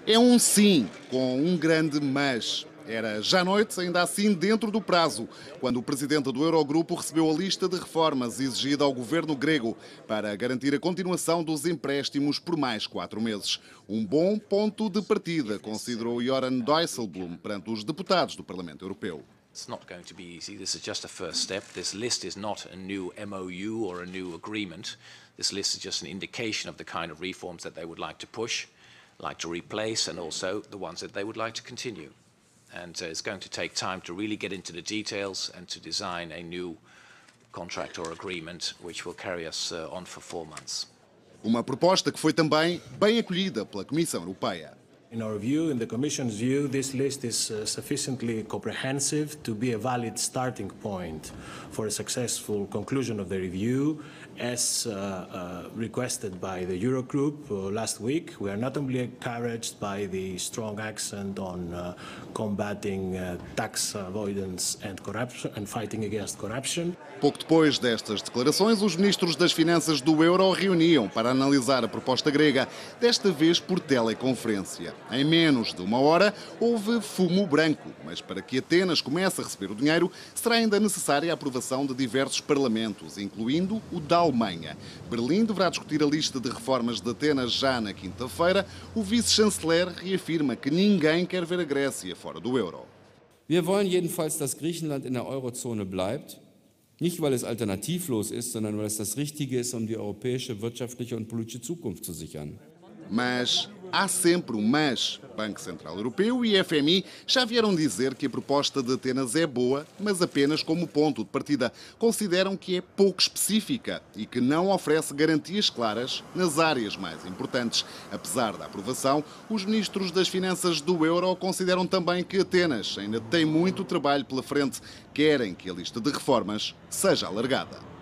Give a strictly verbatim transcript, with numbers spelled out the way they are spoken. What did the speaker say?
É um sim, com um grande mas. Era já à noite, ainda assim dentro do prazo, quando o presidente do Eurogrupo recebeu a lista de reformas exigida ao governo grego para garantir a continuação dos empréstimos por mais quatro meses. Um bom ponto de partida, considerou Göran Dijsselbloem perante os deputados do Parlamento Europeu. It's not going to be easy. This is just a first step. This list is not a new M O U or a new agreement. This list is just an indication of the kind of reforms that they would like to push, like to replace, and also the ones that they would like to continue. And uh, it's going to take time to really get into the details and to design a new contract or agreement which will carry us uh, on for four months. Uma proposta que foi também bem acolhida pela Comissão Europeia. In our view, in the Commission's view, this list is uh, sufficiently comprehensive to be a valid starting point for a successful conclusion of the review, as uh, uh, requested by the Eurogroup uh, last week. We are not only encouraged by the strong accent on uh, combating uh, tax avoidance and corruption and fighting against corruption. Pouco depois destas declarações, os ministros das Finanças do Euro reuniam para analisar a proposta grega, desta vez por teleconferência. Em menos de uma hora, houve fumo branco, mas para que Atenas comece a receber o dinheiro, será ainda necessária a aprovação de diversos parlamentos, incluindo o da Alemanha. Berlim deverá discutir a lista de reformas de Atenas já na quinta-feira. O vice-chanceler reafirma que ninguém quer ver a Grécia fora do euro. Wir wollen jedenfalls, dass Griechenland in der Eurozone bleibt. Nicht, weil es alternativlos ist, sondern weil es das Richtige ist, um die europäische wirtschaftliche und politische Zukunft zu sichern. Mas há sempre um mas. Banco Central Europeu e F M I já vieram dizer que a proposta de Atenas é boa, mas apenas como ponto de partida. Consideram que é pouco específica e que não oferece garantias claras nas áreas mais importantes. Apesar da aprovação, os ministros das Finanças do Euro consideram também que Atenas ainda tem muito trabalho pela frente. Querem que a lista de reformas seja alargada.